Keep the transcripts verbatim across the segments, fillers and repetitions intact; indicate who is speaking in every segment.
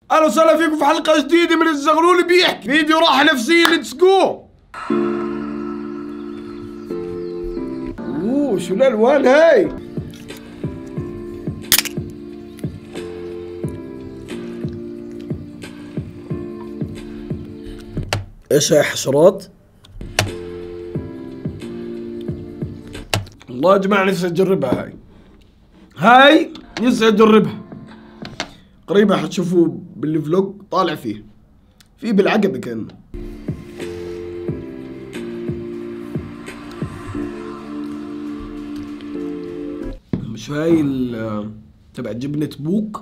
Speaker 1: اهلا وسهلا فيكم في حلقة جديدة من الزغلول بيحكي. فيديو راحة نفسية. ليتس جو. اوه شو الالوان هاي؟ ايش هاي؟ حشرات؟ والله يا جماعة نفسي اجربها هاي. هاي نفسي اجربها. قريبا حتشوفوا بالفلوج طالع فيه. في بالعقبة كان. مش هاي ال تبع جبنة بوك؟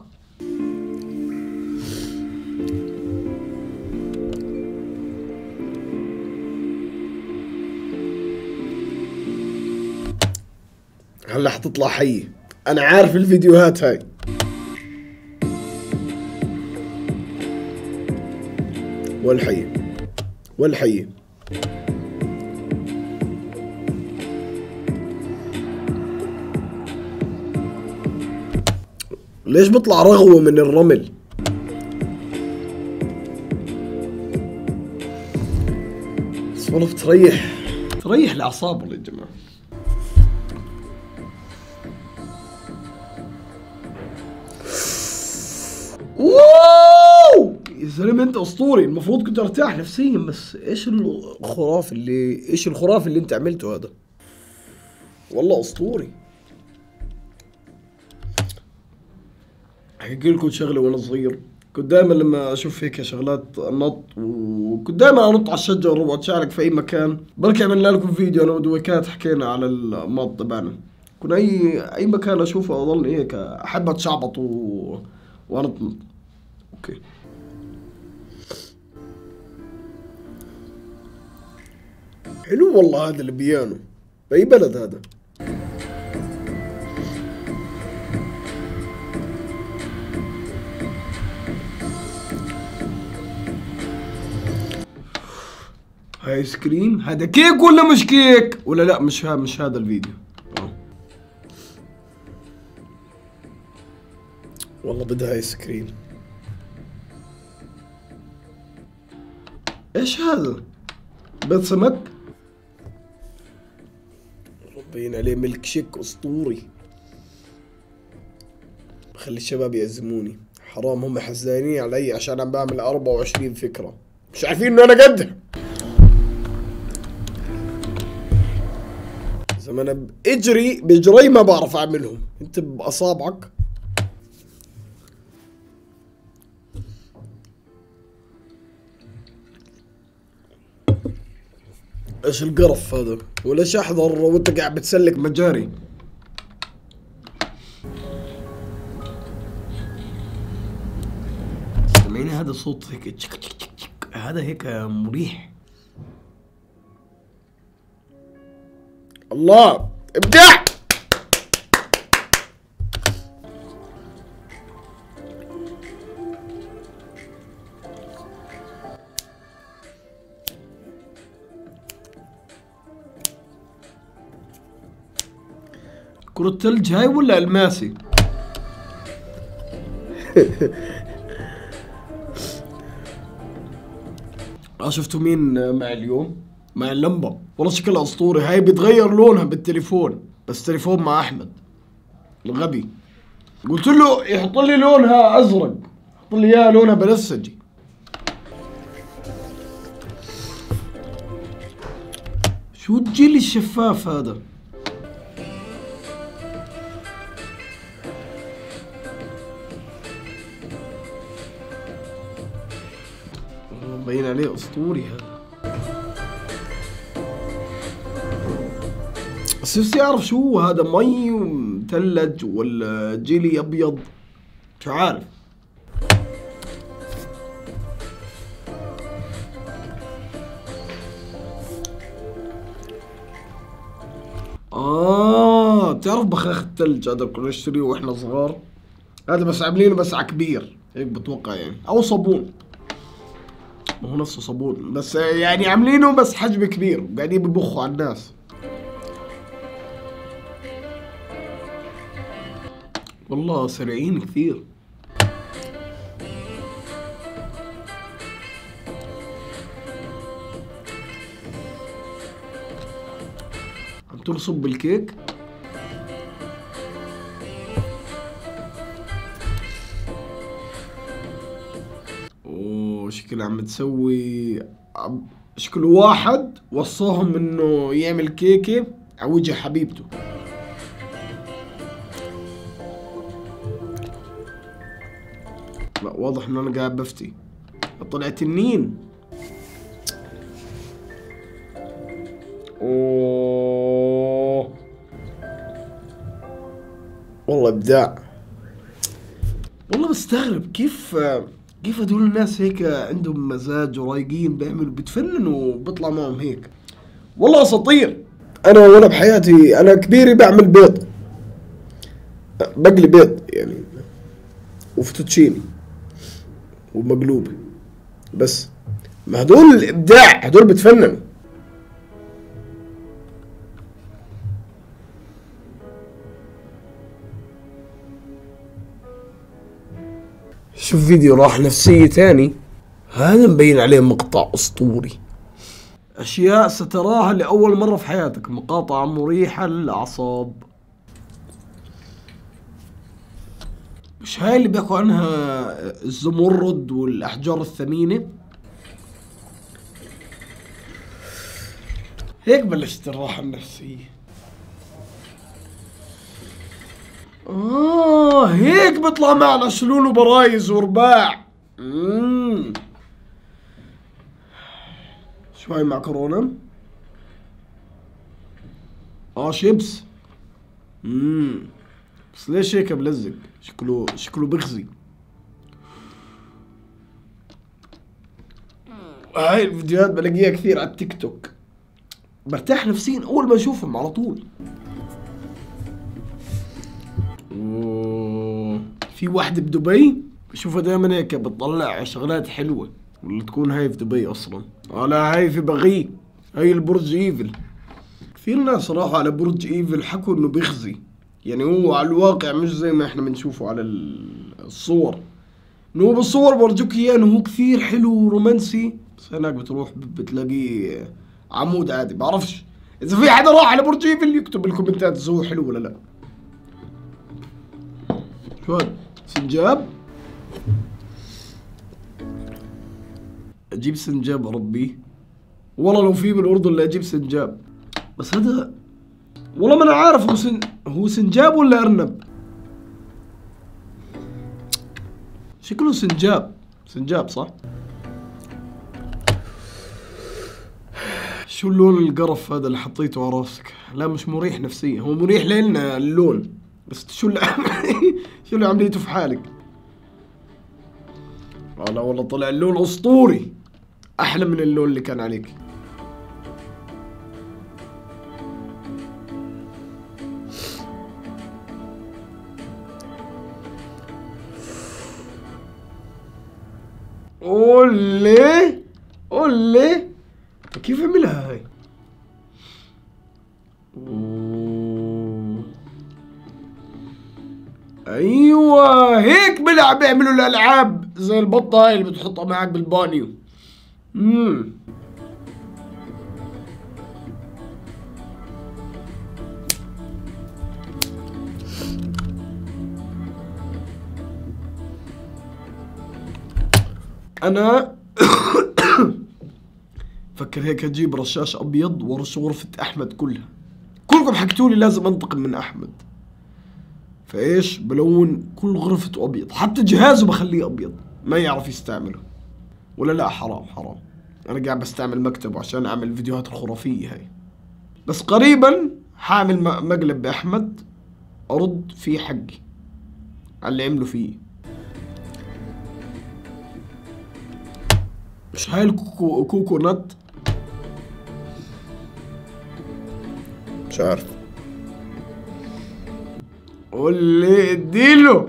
Speaker 1: هلا حتطلع حية. انا عارف الفيديوهات هاي. والحية والحية ليش بيطلع رغوة من الرمل؟ بس والله بتريح تريح الأعصاب والله يا جماعة. واو يا زلمة انت اسطوري. المفروض كنت ارتاح نفسيا، بس ايش الخرافي اللي ايش الخرافي اللي انت عملته هذا؟ والله اسطوري. احكي لكم شغله. وانا صغير كنت دائما لما اشوف هيك شغلات نط، وكنت دائما انط على الشجر واتشارك في اي مكان. بركي عملنا لكم فيديو انا ودويكات حكينا على النط تبعنا. كنا اي اي مكان اشوفه اضل هيك احب اتشعبط و... وانط نط. اوكي حلو والله. هذا البيانو بأي بلد هذا؟ ايس كريم. هذا كيك ولا مش كيك؟ ولا لا مش ها مش هذا الفيديو. أوه. والله بدها ايس كريم. ايش هذا؟ بيض سمك؟ مبين عليه ميلك شيك اسطوري. بخلي الشباب يعزموني. حرام هم حزانين علي عشان انا بعمل أربعة وعشرين فكرة. مش عارفين انه انا قدها. زي ما انا اجري بجري ما بعرف اعملهم. انت باصابعك. ايش القرف هذا؟ وليش احضر وانت قاعد بتسلك مجاري؟ سمعيني هذا صوت هيك تشك تشك تشك تشك. هذا هيك مريح. الله ابداع. كرة ثلج هاي ولا الماسي؟ اه شفتوا مين معي اليوم؟ مع اللمبة. والله شكلها اسطوري. هاي بتغير لونها بالتليفون، بس تليفون مع احمد الغبي. قلت له يحط لي لونها ازرق، حط لي اياها لونها بنفسجي. شو الجيل الشفاف هذا؟ مبين عليه اسطوري هذا. بس نفسي اعرف شو هو هذا، مي ومثلج ولا جيلي ابيض؟ مش عارف. اه بتعرف بخاخ الثلج هذا كنا نشتريه واحنا صغار. هذا بس عاملينه بس على كبير هيك بتوقع يعني، او صابون. ما هو نفسه صابون بس يعني عاملينه بس حجم كبير وقاعدين ببخوا على الناس. والله سريعين كثير. وترصب بالكيك. اوه شكلها عم تسوي، شكله واحد وصاهم انه يعمل كيكة على وجه حبيبته. لا واضح ان انا قاعد بفتي. طلع تنين. اوه والله ابداع. والله بستغرب كيف كيف هدول الناس هيك عندهم مزاج ورايقين، بيعملوا بتفننوا وبيطلع معهم هيك. والله اساطير. انا وانا بحياتي انا كبيري بعمل بيض، بقلي بيض يعني، وفتوتشيني ومقلوب، بس ما هدول ابداع، هدول بتفننوا. شوف فيديو راحة نفسية تاني، هذا مبين عليه مقطع اسطوري. اشياء ستراها لاول مرة في حياتك، مقاطع مريحة للاعصاب. مش هاي اللي بيحكوا عنها الزمرد والاحجار الثمينة؟ هيك بلشت الراحة النفسية. آه هيك بيطلع معنا شلول وبرايز ورباع. مم. شو هاي معكرونة؟ آه شيبس. مم. بس ليش هيك بلزق؟ شكله شكله بغزي. هاي الفيديوهات بلاقيها كثير على التيك توك، برتاح نفسيا أول ما أشوفهم على طول. في واحدة بدبي بشوفها دائما هيك بتطلع شغلات حلوة، ولا تكون هاي في دبي اصلا. اه لا هاي في بغي، هاي البرج ايفل. كثير ناس راحوا على برج ايفل حكوا انه بيخزي، يعني هو على الواقع مش زي ما احنا بنشوفه على الصور، انه هو بالصور برجوك اياه انه هو كثير حلو ورومانسي، بس هناك بتروح بتلاقيه عمود عادي. بعرفش اذا في حدا راح على برج ايفل يكتب بالكومنتات اذا هو حلو ولا لا. شو هاد؟ سنجاب؟ اجيب سنجاب اربيه؟ والله لو في بالاردن لا اجيب سنجاب. بس هذا والله ما انا عارف هو سن... هو سنجاب ولا ارنب؟ شكله سنجاب. سنجاب صح؟ شو اللون القرف هذا اللي حطيته على راسك؟ لا مش مريح نفسيا، هو مريح لنا اللون، بس شو اللي شو اللي عمليته في حالك؟ آه لا والله طلع اللون اسطوري، احلى من اللون اللي كان عليك. قولي قولي كيف عملها هاي؟ ايوه هيك بلعب بيعملوا الالعاب زي البطه هاي اللي بتحطها معك بالبانيو. امم انا فكر هيك اجيب رشاش ابيض ورش غرفة احمد كلها. كلكم حكيتولي لازم انتقم من احمد، فايش بلون كل غرفته ابيض، حتى جهازه بخليه ابيض ما يعرف يستعمله. ولا لا حرام حرام، انا قاعد بستعمل مكتبه عشان اعمل الفيديوهات الخرافية هاي. بس قريبا حاعمل مقلب باحمد ارد فيه حقي على اللي عمله فيه. مش هاي الكوكو كوكونات؟ مش عارف. قولي اديله.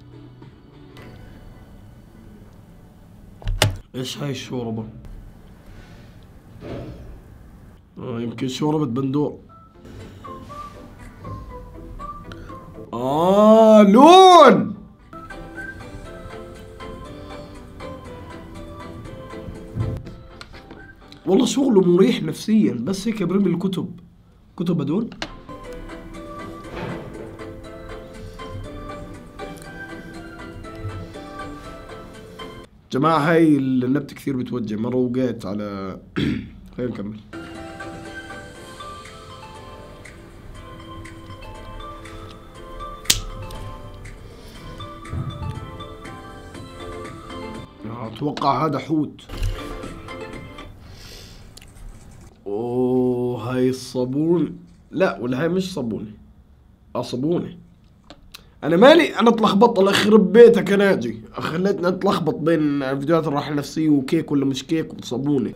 Speaker 1: ايش هاي الشوربة؟ آه يمكن شوربة بندور. آه لون. والله شغله مريح نفسيا، بس هيك برمي الكتب. كتب هدول جماعة هاي النبتة كثير بتوجع، مرة وقعت على خلينا نكمل. اتوقع هذا حوت. اوه هاي الصابون، لا ولا هاي مش صابونة، اه صابونة. انا مالي، انا اتلخبطت، الله يخرب بيتك يا ناجي، خليتني اتلخبط بين فيديوهات الراحة النفسية وكيك ولا مش كيك وصابونة.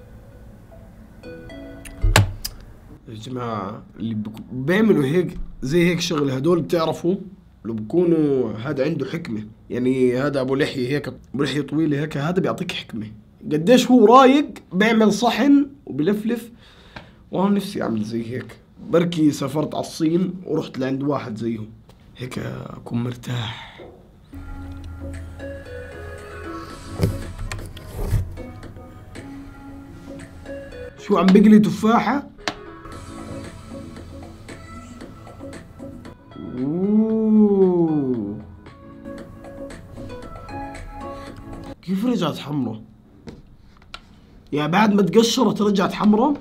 Speaker 1: يا جماعة اللي بيعملوا هيك زي هيك شغل هدول بتعرفوا لو بكونوا هذا عنده حكمة، يعني هذا ابو لحية هيك، ابو لحية طويلة هيك، هذا بيعطيك حكمة قديش هو رايق، بيعمل صحن وبلفلف. وانا نفسي اعمل زي هيك، بركي سافرت على الصين ورحت لعند واحد زيهم هيك اكون مرتاح. شو عم بقلي تفاحة؟ اوه كيف رجعت حمرا؟ يعني بعد ما تقشرت رجعت حمرا؟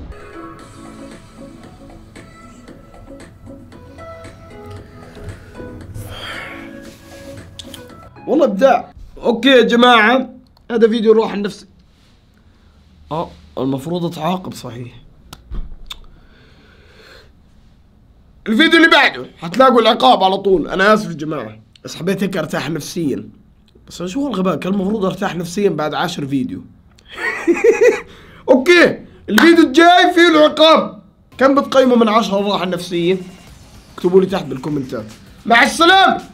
Speaker 1: والله ابداع. اوكي يا جماعة هذا فيديو الراحة النفسي. اه المفروض اتعاقب صحيح. الفيديو اللي بعده حتلاقوا العقاب على طول. انا اسف يا جماعة بس حبيت هيك ارتاح نفسيا. بس شو هالغباء، كان المفروض ارتاح نفسيا بعد عشر فيديو. اوكي الفيديو الجاي فيه العقاب. كم بتقيموا من عشرة الراحة النفسية؟ اكتبوا لي تحت بالكومنتات. مع السلامة.